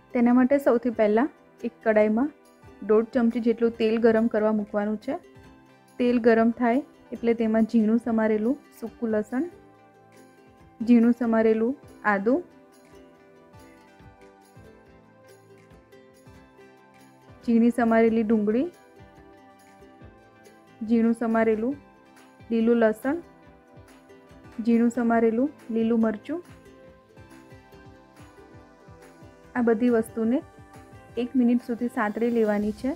તેના માટે સૌથી પહેલાં એક કડાઈમાં 1.5 ચમચી જેટલું તેલ ગરમ કરવા મૂકવાનું છે। તેલ ગરમ થાય એટલે તેમાં ઝીણું સમારેલું સૂકું લસણ, ઝીણું સમારેલું આદું, ઝીણી સમારેલી ડુંગળી, ઝીણું સમારેલું લીલું લસણ, ઝીણું સમારેલું લીલું મરચું, આ બધી વસ્તુને 1 મિનિટ સુધી સાંતળી લેવાની છે।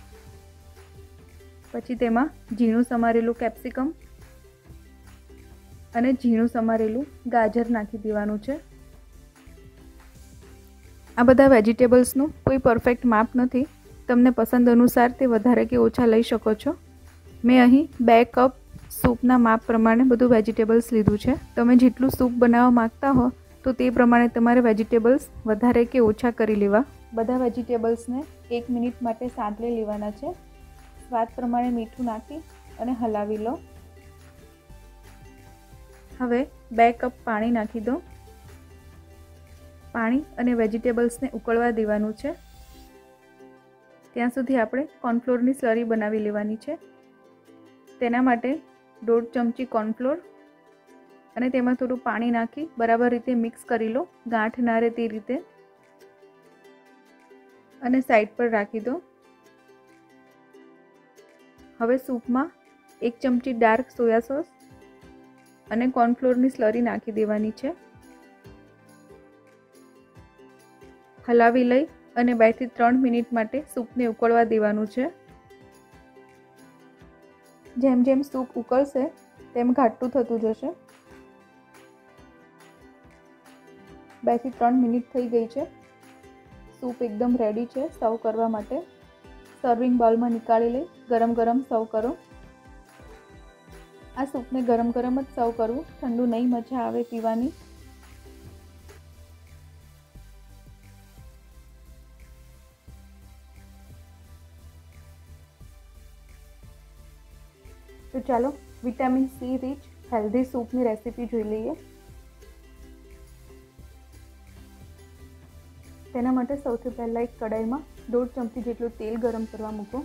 પછી તેમાં ઝીણું સમારેલું કેપ્સિકમ અને ઝીણું સમારેલું ગાજર નાખી દેવાનું છે। આ બધા વેજીટેબલ્સનું કોઈ પરફેક્ટ માપ નથી, તમને પસંદ અનુસાર તે વધારે કે ઓછા લઈ શકો છો। મેં અહીં 2 કપ સૂપના માપ પ્રમાણે બધું વેજીટેબલ્સ લીધું છે। તમે જેટલું સૂપ બનાવવા માંગતા હો તો તે પ્રમાણે તમારે વેજીટેબલ્સ વધારે કે ઓછા કરી લેવા। બધા વેજીટેબલ્સને 1 મિનિટ માટે સાંતળી લેવાના છે। સ્વાદ પ્રમાણે મીઠું નાખી અને હલાવી લો। હવે 2 કપ પાણી નાખી દો। પાણી અને વેજીટેબલ્સને ઉકળવા દેવાનું છે। ત્યાં સુધી આપણે કોર્નફ્લોરની સ્લરી બનાવી લેવાની છે। તેના માટે 1.5 ચમચી કોર્નફ્લોર અને તેમાં થોડું પાણી નાખી બરાબર રીતે મિક્સ કરી લો, ગાંઠ ના રહે તે રીતે, અને સાઈડ પર રાખી દો। હવે સૂપમાં 1 ચમચી ડાર્ક સોયા સોસ અને કોર્નફ્લોરની સ્લરી નાખી દેવાની છે। હલાવી લઈ અને 2 થી 3 મિનિટ માટે સૂપને ઉકળવા દેવાનું છે। જેમ જેમ સૂપ ઉકળશે તેમ ઘાટું થતું જશે। 2 થી 3 મિનિટ થઈ ગઈ છે। સૂપ એકદમ રેડી છે સર્વ કરવા માટે। સર્વિંગ બાઉલમાં નીકાળી લઈ ગરમ ગરમ સર્વ કરો। આ સૂપને ગરમ ગરમ જ સર્વ કરવું, ઠંડુ નહીં મજા આવે પીવાની। તો ચાલો વિટામિન સી રીચ હેલ્ધી સૂપની રેસીપી જોઈ લઈએ। તેના માટે સૌથી પહેલાં એક કડાઈમાં 1.5 ચમચી જેટલું તેલ ગરમ કરવા મૂકો।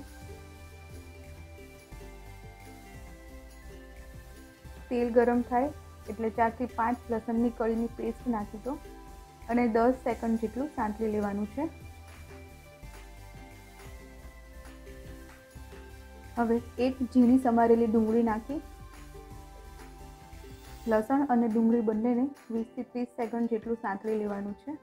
તેલ ગરમ થાય એટલે 4 થી 5 લસણની કળીની પેસ્ટ નાખી દો અને 10 સેકન્ડ જેટલું સાંતળી લેવાનું છે। હવે એક ઝીણી સમારેલી ડુંગળી નાખી લસણ અને ડુંગળી બંનેને 20 થી 30 સેકન્ડ જેટલું સાંતળી લેવાનું છે।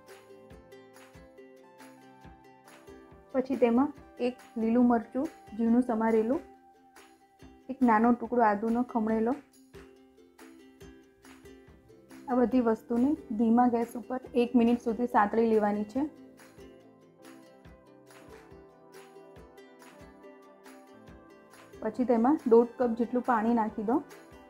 પછી તેમાં એક લીલું મરચું ઝીણું સમારેલું, એક નાનો ટુકડો આદુનો ખમણેલો, આ બધી વસ્તુને ધીમા ગેસ ઉપર 1 મિનિટ સુધી સાંતળી લેવાની છે। પછી તેમાં 1.5 કપ જેટલું પાણી નાખી દો।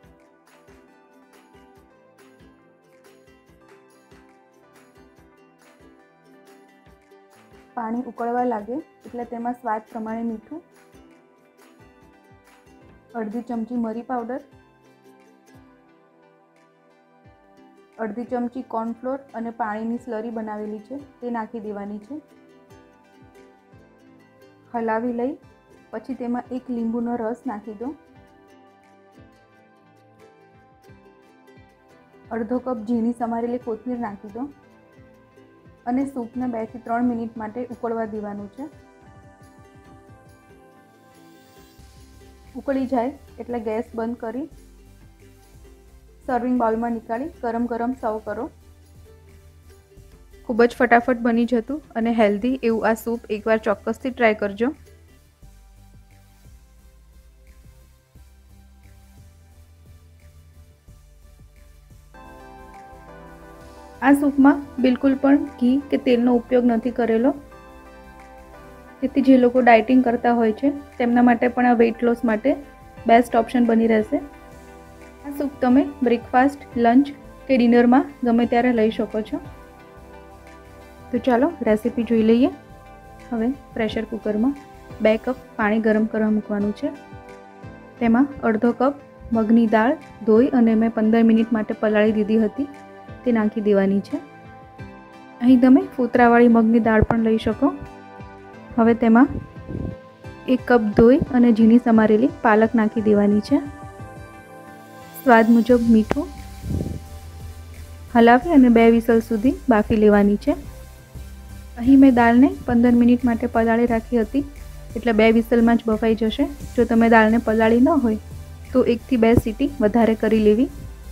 પાણી ઉકળવા લાગે એટલે તેમાં સ્વાદ પ્રમાણે મીઠું, અડધી ચમચી મરી પાવડર, અડધી ચમચી કોર્નફ્લોર અને પાણીની સ્લરી બનાવેલી છે તે નાખી દેવાની છે। હલાવી લઈ પછી તેમાં એક લીંબુનો રસ નાખી દો। અડધો કપ ઝીણી સમારેલી કોથમીર નાખી દો અને સૂપને 2 થી 3 મિનિટ માટે ઉકળવા દેવાનું છે। ઉકળી જાય એટલે ગેસ બંધ કરી સર્વિંગ બાઉલમાં નીકાળી ગરમ ગરમ સર્વ કરો। ખૂબ જ ફટાફટ બની જતું અને હેલ્ધી એવું આ સૂપ એકવાર ચોક્કસથી ટ્રાય કરજો। આ સૂપમાં બિલકુલ પણ ઘી કે તેલનો ઉપયોગ નથી કરેલો, તેથી જે લોકો ડાયટિંગ કરતા હોય છે તેમના માટે પણ આ વેઇટ લોસ માટે બેસ્ટ ઓપ્શન બની રહેશે। આ સૂપ તમે બ્રેકફાસ્ટ, લંચ કે ડિનરમાં ગમે ત્યારે લઈ શકો છો। તો ચાલો રેસીપી જોઈ લઈએ। હવે પ્રેશર કુકરમાં 2 કપ પાણી ગરમ કરવા મૂકવાનું છે। તેમાં અડધો કપ મગની દાળ ધોઈ અને મેં 15 મિનિટ માટે પલાળી દીધી હતી તે નાખી દેવાની છે। અહીં તમે ફૂતરાવાળી મગની દાળ પણ લઈ શકો। હવે તેમાં 1 કપ ધોઈ અને ઝીણી સમારેલી પાલક નાખી દેવાની છે। સ્વાદ મુજબ મીઠું, હલાવી અને 2 વિસલ સુધી બાફી લેવાની છે। અહીં મેં દાળને 15 મિનિટ માટે પલાળી રાખી હતી, એટલે 2 વિસલમાં જ બફાઈ જશે। જો તમે દાળને પલાળી ન હોય તો 1 થી 2 સીટી વધારે કરી લેવી।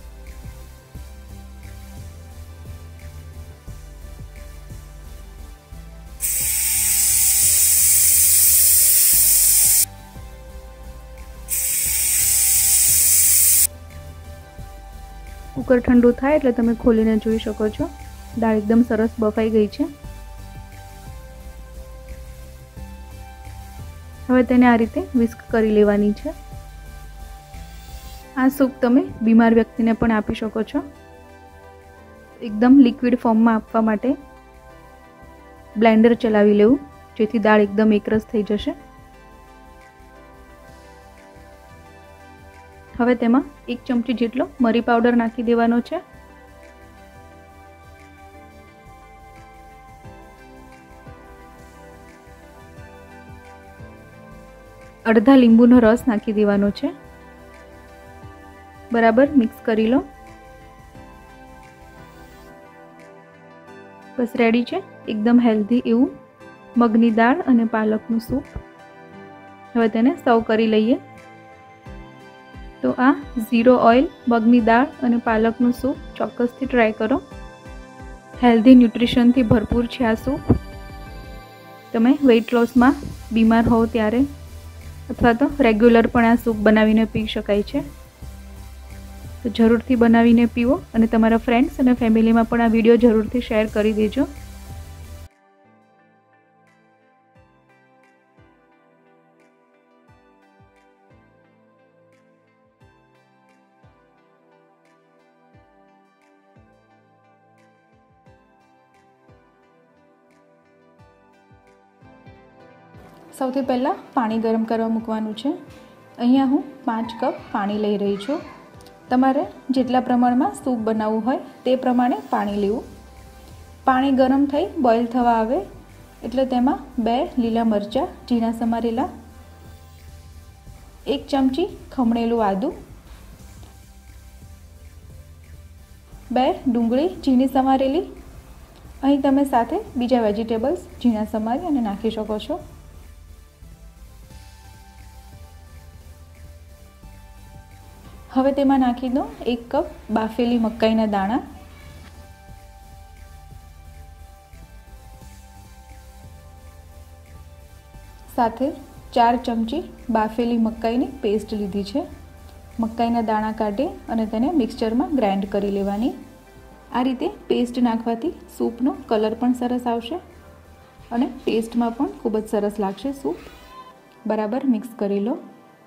કુકર ઠંડુ થાય એટલે તમે ખોલીને જોઈ શકો છો, દાળ એકદમ સરસ બફાઈ ગઈ છે। હવે તેને આ રીતે વિસ્ક કરી લેવાની છે। આ સૂપ તમે બીમાર વ્યક્તિને પણ આપી શકો છો। એકદમ લિક્વિડ ફોર્મમાં આપવા માટે બ્લેન્ડર ચલાવી લેવું, જેથી દાળ એકદમ એકરસ થઈ જશે। હવે તેમાં 1 ચમચી જેટલો મરી પાવડર નાખી દેવાનો છે। અડધા લીંબુનો રસ નાખી દેવાનો છે। બરાબર મિક્સ કરી લો। બસ રેડી છે એકદમ હેલ્ધી એવું મગની દાળ અને પાલકનું સૂપ। હવે તેને સર્વ કરી લઈએ। તો આ 0 ઓઇલ મગની દાળ અને પાલકનું સૂપ ચોક્કસથી ટ્રાય કરો। હેલ્ધી ન્યુટ્રિશનથી ભરપૂર છે આ સૂપ। તમે વેઇટ લોસમાં બીમાર હોવ ત્યારે અથવા તો રેગ્યુલર પણ આ સૂપ બનાવીને પી શકાય છે। તો જરૂરથી બનાવીને પીવો અને તમારા ફ્રેન્ડ્સ અને ફેમિલીમાં પણ આ વિડીયો જરૂરથી શેર કરી દેજો। સૌથી પહેલાં પાણી ગરમ કરવા મૂકવાનું છે। અહીંયા હું 5 કપ પાણી લઈ રહી છું। તમારે જેટલા પ્રમાણમાં સૂપ બનાવવું હોય તે પ્રમાણે પાણી લેવું। પાણી ગરમ થઈ બોઇલ થવા આવે એટલે તેમાં 2 લીલા મરચાં ઝીણા સમારેલા, 1 ચમચી ખમણેલું આદું, 2 ડુંગળી ઝીણી સમારેલી, અહીં તમે સાથે બીજા વેજીટેબલ્સ ઝીણા સમારી અને નાખી શકો છો। હવે તેમાં નાખી દો 1 કપ બાફેલી મકાઈના દાણા, સાથે 4 ચમચી બાફેલી મકાઈની પેસ્ટ લીધી છે। મકાઈના દાણા કાઢી અને તેને મિક્સચરમાં ગ્રાઇન્ડ કરી લેવાની। આ રીતે પેસ્ટ નાખવાથી સૂપનો કલર પણ સરસ આવશે અને ટેસ્ટમાં પણ ખૂબ જ સરસ લાગશે સૂપ। બરાબર મિક્સ કરી લો।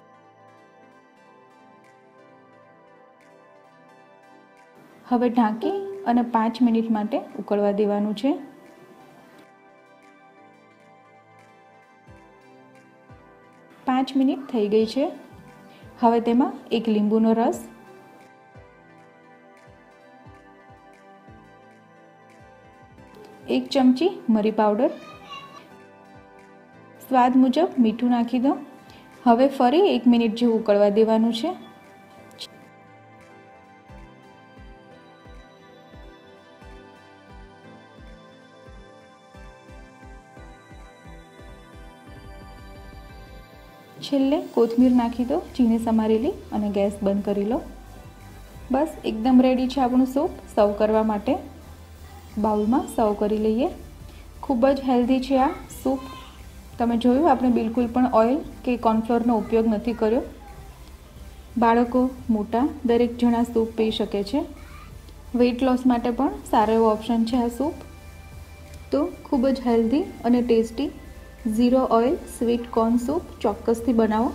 હવે ઢાંકી અને 5 મિનિટ માટે ઉકળવા દેવાનું છે। 5 મિનિટ થઈ ગઈ છે। હવે તેમાં 1 લીંબુનો રસ, 1 ચમચી મરી પાવડર, સ્વાદ મુજબ મીઠું નાખી દો। હવે ફરી 1 મિનિટ જેવું ઉકળવા દેવાનું છે। છેલ્લે કોથમીર નાખી દો ઝીણી સમારેલી અને ગેસ બંધ કરી લો। બસ એકદમ રેડી છે આપણું સૂપ સર્વ કરવા માટે। બાઉલમાં સર્વ કરી લઈએ। ખૂબ જ હેલ્ધી છે આ સૂપ। તમે જોયું આપણે બિલકુલ પણ ઓઇલ કે કોર્નફ્લોરનો ઉપયોગ નથી કર્યો। બાળકો મોટા દરેક જણા સૂપ પી શકે છે। વેઇટ લોસ માટે પણ સારો એવો ઓપ્શન છે આ સૂપ। તો ખૂબ જ હેલ્ધી અને tasty 0 oil sweet corn soup ચોક્કસથી બનાવો।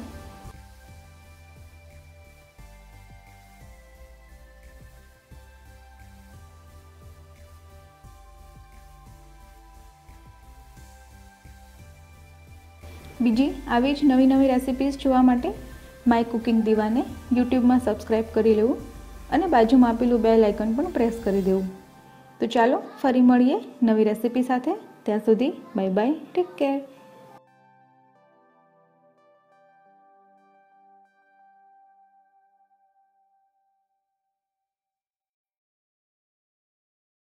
બીજી આવી જ નવી રેસિપીઝ જોવા માટે માય કુકિંગ દીવાને યુટ્યુબમાં સબસ્ક્રાઈબ કરી લેવું અને બાજુમાં આપેલું બેલ આઇકન પણ પ્રેસ કરી દેવું। તો ચાલો ફરી મળીએ નવી રેસિપી સાથે. ત્યાં સુધી બાય બાય, ટેક કેર.